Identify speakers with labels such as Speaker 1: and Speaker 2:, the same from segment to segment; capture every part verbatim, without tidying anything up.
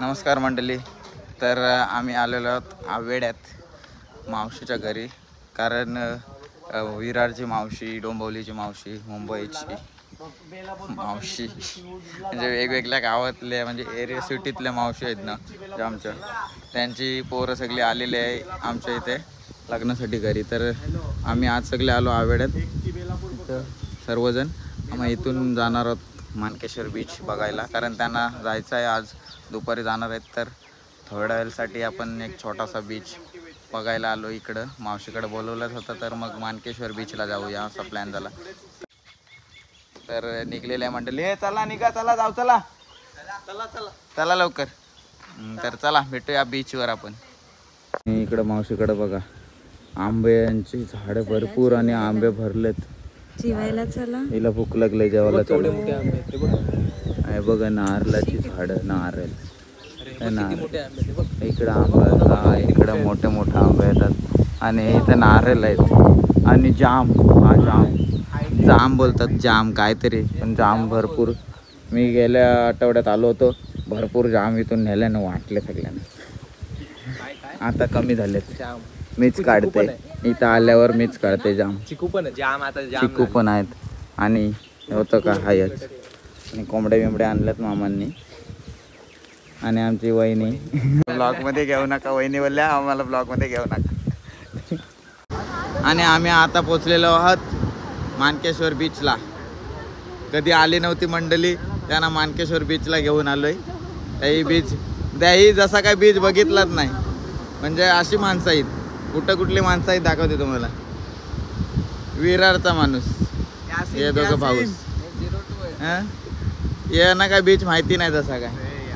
Speaker 1: नमस्कार मंडळी. तर आम्ही आलेलो आहोत आवेड्यात मावशीच्या घरी, कारण विरारची मावशी, डोंबिवलीची मावशी, मुंबईची मावशी, म्हणजे वेगवेगळ्या गावातले म्हणजे एरिया सिटीतल्या मावशी आहेत ना जे आमच्या, त्यांची पोरं सगळी आलेली आहे आमच्या इथे लग्नासाठी घरी. तर आम्ही आज सगळे आलो आवेड्यात सर्वजण. आम्ही इथून जाणार आहोत मानकेश्वर बीच बघायला, कारण त्यांना जायचं आहे आज दुपारी जाणार आहेत. तर थोड्या वेळसाठी आपण एक छोटासा बीच बघायला आलो इकडं. मावशीकडे बोलवलंच होतं, तर मग मानकेश्वर बीचला जाऊया असा प्लॅन झाला. तर निघलेल्या मंडळी, हे चला निघा, चला जाऊ, चला चला चला चला लवकर. तर चला भेटूया बीचवर आपण. इकडं मावशीकडे बघा आंब्यांची झाडं भरपूर आणि आंबे भरलेत. जेवायला चला, हिला भूक लागली जेवायला चला. आहे बघा नारळाची झाडं, नारळ इकडं आंबा, हा इकडं मोठे मोठे आंबे येतात आणि इथं नारळ आहेत आणि जाम, हा जाम जाम बोलतात, जाम काहीतरी, पण जाम भरपूर. मी गेल्या आठवड्यात आलो होतो, भरपूर जाम इथून नेल्यानं वाटले सगळ्यांना. आता कमी झालेत, मीच काढते इथं आल्यावर, मीच काढते जाम. चिकू पण जाम, आता चिकू पण आहेत आणि होतं का हायच. आणि कोंबड्या बिंबड्या आणल्यात मामांनी आणि आमची वहिनी. ब्लॉग मध्ये घेऊ नका, वहिनी बोलल्या आम्हाला ब्लॉग मध्ये घेऊ नका. आणि आम्ही आता पोचलेलो आहोत मानकेश्वर बीचला. कधी आली नव्हती मंडळी, त्यांना मानकेश्वर बीचला घेऊन आलोय. त्याही बीच त्याही जसा काय बीच बघितलाच नाही, म्हणजे अशी माणसं आहेत. कुठं कुठली माणसं आहेत दाखवते तुम्हाला. विरारचा माणूस, हे दोघं भाऊस. हे ना काय बीच माहिती नाही तसा काय,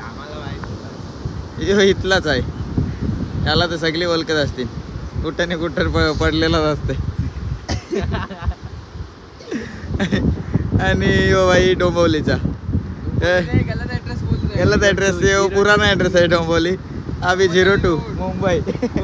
Speaker 1: यो इथलाच आहे. त्याला तर सगळी ओळखत असतील, कुठं नाही कुठं पडलेलाच असते. आणि यो बाई डोंबिवलीचा गलत ॲड्रेस, यो पुराना ॲड्रेस आहे डोंबिवली. अभी झिरो टू मुंबई.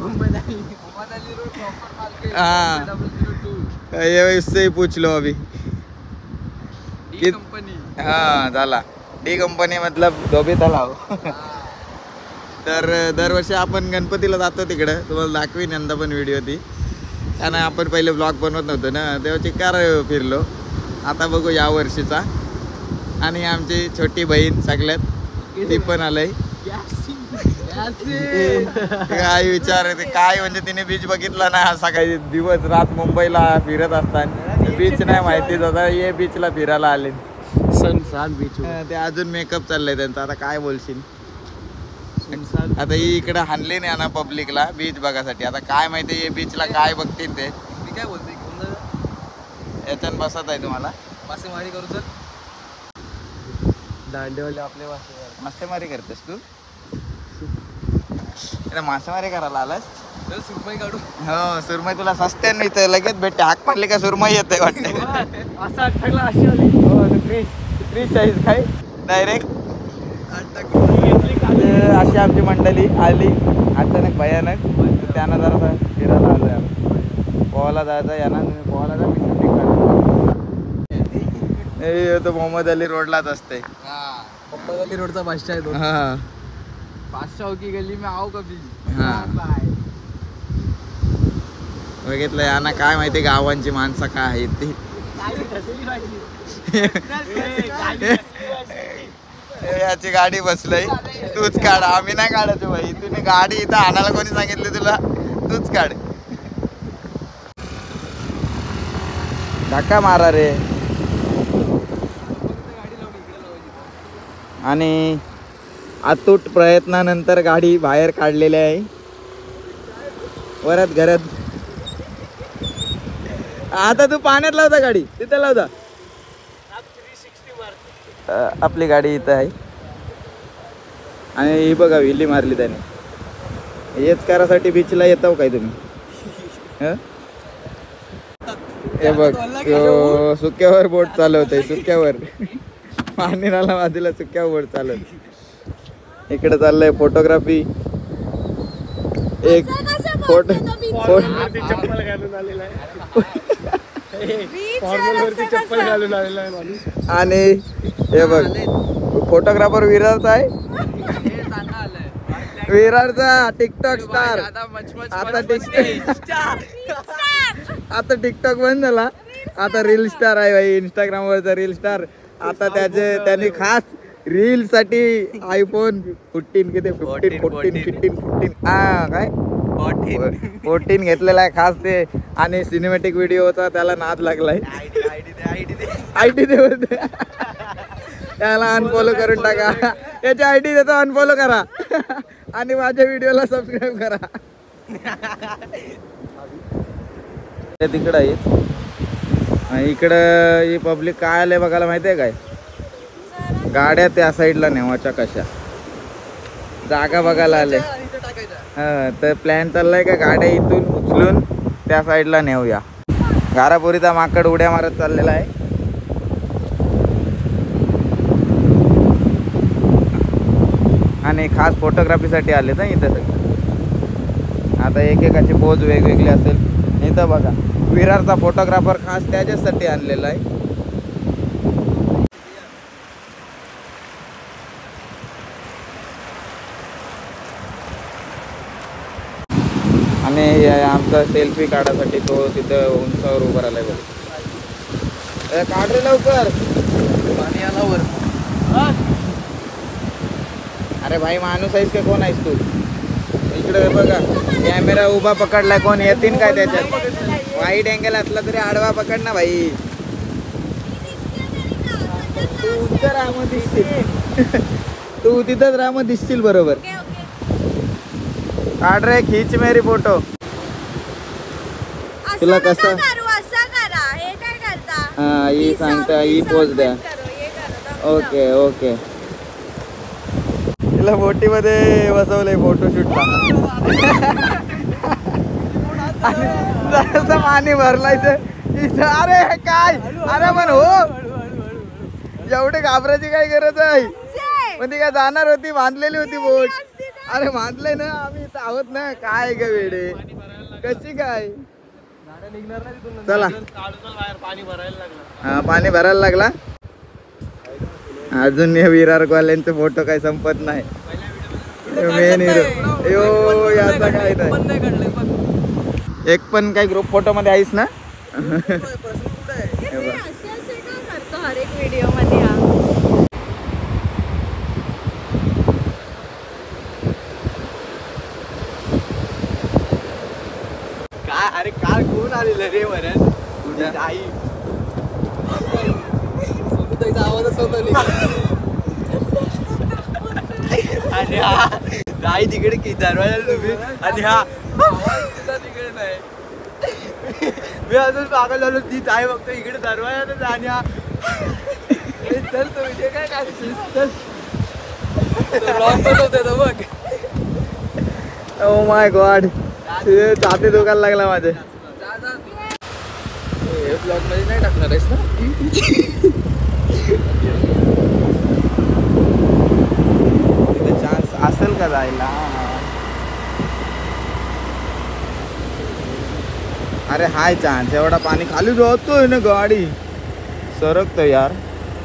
Speaker 1: हाँ ये इससे ही पूछ लो अभी. डी कंपनी, हाँ झाला डी कंपनी मतलब धोबी तलाव. तर दरवर्षी आपण गणपतीला जातो तिकडं, तुम्हाला दाखवीन यंदा पण व्हिडिओ ती. कारण आपण पहिले ब्लॉग बनवत नव्हतो ना, तेव्हा चिकार फिरलो. आता बघू या वर्षीचा. आणि आमची छोटी बहीण सगळ्यात, ती पण आलंय. काय विचार काय, म्हणजे तिने बीच बघितला नाही असा काही दिवस रात मुंबईला फिरत असताना बीच नाही माहिती दादा. ये बीचला फिरायला आले, सनसान बीच. ते अजून मेकअप चाललंय त्यांचा. आता काय बोलशील, आता ही इकडे हाणली नाही ना पब्लिकला बीच बघासाठी. आता काय माहिती हे बीचला काय बघतील ते. मी काय बोलते याच्यात बसत आहे तुम्हाला मासेमारी करू. तर दांडेवाले आपले मासेमारी करतेस तू, मासेमारी करायला आलास. सुरमई काढू. हो सुरमई तुला सस्त्या नाही तर लगेच भेटते. हाक मारली का सुरमई येते वाटते. त्रीस चाळीस काय डायरेक्ट. अशी आमची मंडळी आली अचानक भयानक. त्यांना जरा फिरायला आलोय आम्ही. पोहायला जायचं यांना, पोहायला जा. मी शूटिंग काढतो. तो मोहम्मद अली रोडलाच असते. मोहम्मद अली रोडचा बादशाह आहे तो. हा बादशाह की गली में आओ कभी. बघितलं यांना काय माहिती गावांची माणसं काय आहेत ती. याची गाडी बसलय, तूच काढ, आम्ही नाही काढायचो भाई. तुम्ही गाडी इथं आणायला कोणी सांगितली तुला, तूच काढ. धक्का मारा रे. आणि अतूट प्रयत्नानंतर गाडी बाहेर काढलेली आहे वरत घरात. आता तू पाण्यात लावता गाडी, तिथं लावता. आपली गाडी इथं आहे आणि ही बघा विल्ली मारली त्याने. हेच करासाठी बीचला येतो काय तुम्ही. हे बघ सुक्यावर बोट चालवतंय, सुक्यावर पाणीला बाजूला सुक्यावर बोट चालवत. इकडे चाललंय फोटोग्राफी. एक फोटो चप्पल घालून आलेला आहे. चप्पल घालून आलेला आहे. आणि हे बघ फोटोग्राफर विरारचा आहे. विरारचा टिकटॉक स्टार आता टिकटॉक आता टिकटॉक बंद झाला, आता रील स्टार आहे भाई, इंस्टाग्राम वरचा रील स्टार. आता त्याचे त्यांनी खास रील साठी आयफोन फिफ्टीन किती फिफ्टीन फोर्टीन फिफ्टीन फिफ्टीन हा काय फोर्टीन घेतलेला आहे खास ते. आणि सिनेमॅटिक व्हिडिओचा त्याला नाद लागलाय. आय डी दे बोलते. त्याला अनफॉलो करून टाका, याची आय डी देतो, अनफॉलो करा आणि माझ्या व्हिडिओला सबस्क्राईब करा. तिकडं आहे, इकडं ही पब्लिक काय आलंय बघायला माहिती आहे काय? गाड्या त्या साईडला नेवाच्या कशा जागा बघायला आले. हा तर प्लॅन चाललाय का गाड्या इथून उचलून त्या साईडला नेऊया. घारापुरीचा माकड उड्या मारत चाललेला आहे. आणि खास फोटोग्राफीसाठी आले ना इथं सगळं. आता एकेकाची पोज वेगवेगळी असेल. इथं बघा विरारचा फोटोग्राफर खास त्याच्यासाठी आणलेला आहे. आणि आमचा सेल्फी काढायसाठी तो तिथं उंचावर उभा राहिलाय बघ. काढ रे लवकर, पाणी आला वर. अरे भाई माणूस आहेस का कोण आहेस तू? इकडे बघा कॅमेरा उभा पकडलाय, कोण येतील काय त्याच्यात? वाईट अँगल असला तरी आडवा पकड ना भाई. तू उंच राहा मग दिसतील, तू तिथंच राहा मग दिसतील बरोबर. काढ रे, खीच मेरी फोटो. तुला कसं हा ही सांगता ही पोच द्या. Okay okay. तिला बोटी मध्ये बसवलंय फोटोशूटला. जसं पाणी भरलाय इथं. अरे काय, अरे पण हो एवढे घाबरायची काय गरज आहे? पण ती काय जाणार होती, बांधलेली होती बोट. अरे बांधले ना, आम्ही इथं आहोत ना. काय ग वेडे, कशी काय? चला हा पाणी भरायला लागला. अजून या विरारवाल्यांचे फोटो काही संपत नाही. मेन हिरो यो याचा काय नाही. एक पण काही ग्रुप फोटो मध्ये आहेस ना?
Speaker 2: काय अरे काल कोण आलेलं रे वरण? तुझी आई आवाजच होता. आणि हा आई तिकडे की दरवाजाला तुम्ही आणि हा तिकडे नाही. मी अजून पागल झालो. ती आई बघतो इकडे दरवाजातच आणि हा चल तो विजय काय काय चल बनवते तो बघ.
Speaker 1: ओ माय गॉड, छाती दुखायला लागला माझे.
Speaker 2: ब्लॉग मध्ये नाही टाकणार आहेस ना?
Speaker 1: तिथे चान्स असेल का जायला? अरे हाय चान्स. एवढा पाणी खाली जातोय ना, गाडी सरकतो यार.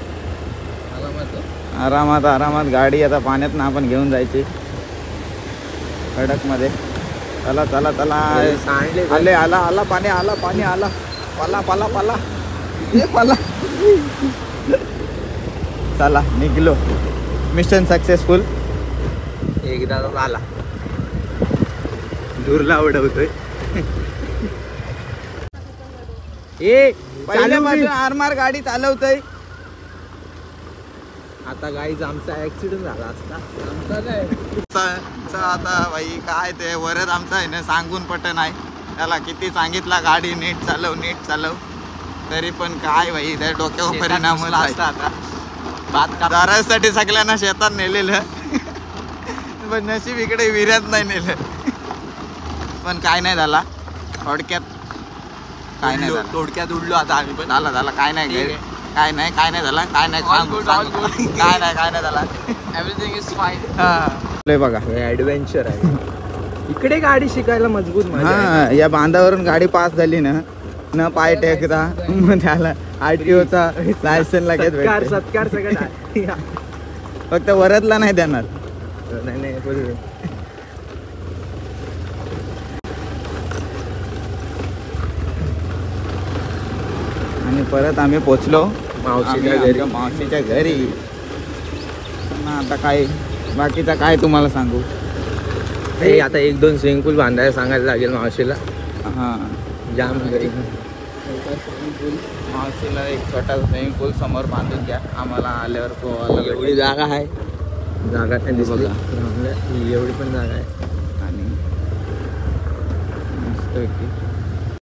Speaker 1: आरामात आरामात गाडी आता पाण्यात ना आपण घेऊन जायची खडक मध्ये. चला चला चला. आले आला आला पाणी आला पाणी आला. पाला पाला पाला ये पाला. चला निघलो. Mission successful.
Speaker 2: एकदा आला
Speaker 1: दूरला उडवतोय. ए पहिल्यापासून आरमार गाडी चालवतोय.
Speaker 2: आता गाईज आमचा ऍक्सिडेंट झाला असता.
Speaker 1: आमचा नाही आता भाई काय ते वरच आमचा आहे ना सांगून पट नाही. त्याला किती सांगितला गाडी नीट चालव नीट चालव, तरी पण काय भाई त्या डोक्यावर परिणाम आता. दारासाठी सगळ्यांना शेतात नेलेलं पण नशीब इकडे विर्यात नाही नेलं. पण काय नाही झाला, थोडक्यात काय नाही झालं.
Speaker 2: थोडक्यात उडलो आता आम्ही पण.
Speaker 1: झाला झाला काय नाही काय नाही काय नाही झाला काय नाही सांगू सांगू काय नाही काय नाही झाला.
Speaker 2: Everything is fine.
Speaker 1: हा बघा
Speaker 2: ऍडव्हेंचर आहे इकडे. गाडी शिकायला मजबूत.
Speaker 1: हा या बांधावरून गाडी पास झाली ना, न पाय टेकता मग त्याला आरटीओचा लायसन लगेच भेटते.
Speaker 2: सत्कार सगळं
Speaker 1: फक्त वरतला नाही देणार.
Speaker 2: नाही नाही
Speaker 1: परत आम्ही पोचलो
Speaker 2: मावशीच्या
Speaker 1: आम्ही
Speaker 2: घरी.
Speaker 1: आमच्या मावशीच्या घरी. पण आता काय बाकीचा काय तुम्हाला सांगू.
Speaker 2: हे आता एक दोन स्विमिंग पूल बांधायला सांगायला लागेल मावशीला.
Speaker 1: हां
Speaker 2: जाम घरी
Speaker 1: मावशीला एक छोटा स्विमिंग पूल समोर बांधून द्या आम्हाला आल्यावर पोहायला
Speaker 2: एवढी
Speaker 1: भेटेल.
Speaker 2: जागा आहे. जागा काय दिसली
Speaker 1: बघा.
Speaker 2: एवढी पण जागा आहे.
Speaker 1: आणि मस्तपैकी